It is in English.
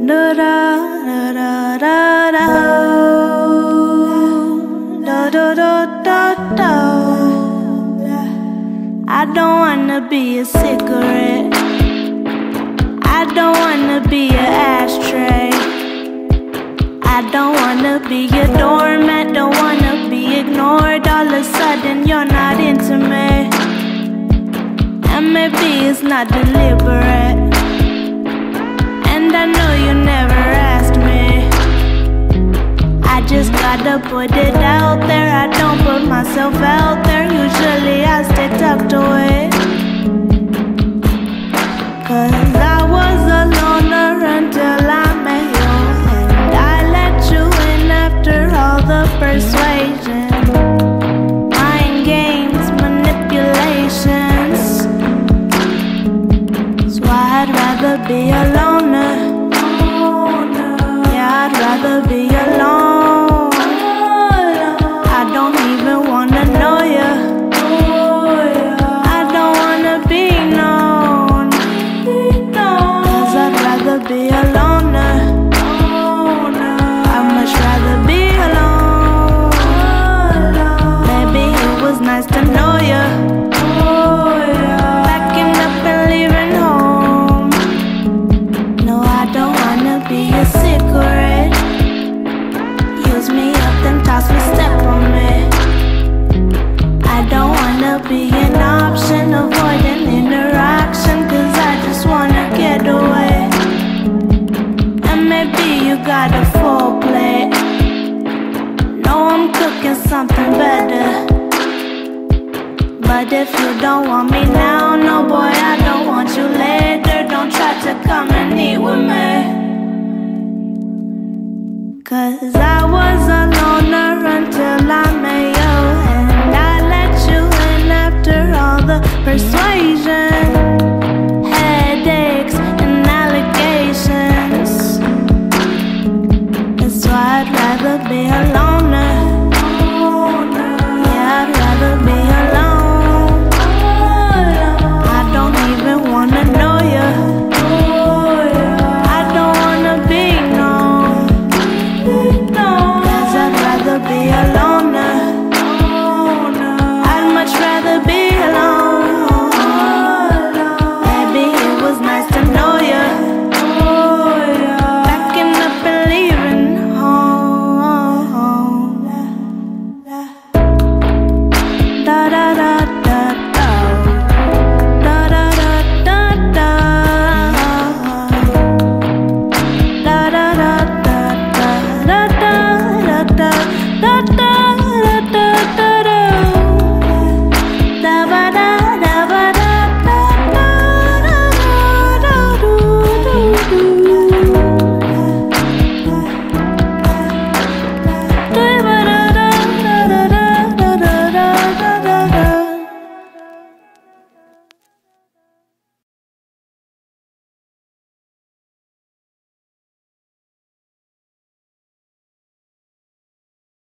da da da da da da da da da da. I don't wanna be a cigarette. I don't wanna be an ashtray. I don't wanna be a doormat. Don't wanna be ignored. All of a sudden you're not into me, and maybe it's not deliberate. And I know you never asked me. I just gotta put it out there. I don't put myself out there. Usually I stay tucked away, 'cause I was a loner until I met you, and I let you in after all the persuasion, mind games, manipulations. So I'd rather be a loner. Yeah, I'd rather be alone. I don't even wanna know you. I don't wanna be known, 'cause I'd rather be a loner. I'd much rather be alone. Maybe it was nice to know you, packing up and leaving home. No, I don't wanna be a cigarette. Use me up, then toss me, step on me. I don't wanna be an option, avoiding interaction, 'cause I just wanna get away. And maybe you got a full plate. No, I'm cooking something better. But if you don't want me now, no boy, I don't want you later. Don't try to come and eat with me, 'cause I was a loner until I met you, and I let you in after all the persuasion.